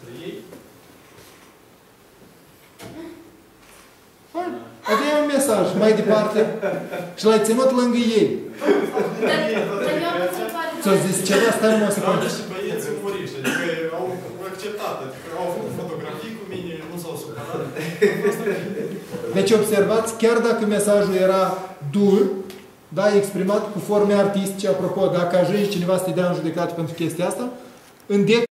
despre ei. Hai, avea un mesaj mai departe și l-ai ținut lângă ei. Ți-o zis ceva, stai numai o secundă. Dar niște băieți umoriști, adică au acceptat, adică au făcut fotografii cu mine, nu s-au supărat. Deci observați, chiar dacă mesajul era dur, da, exprimat cu forme artistice, apropo, dacă ajungi cineva să te dea în judecată pentru chestia asta, în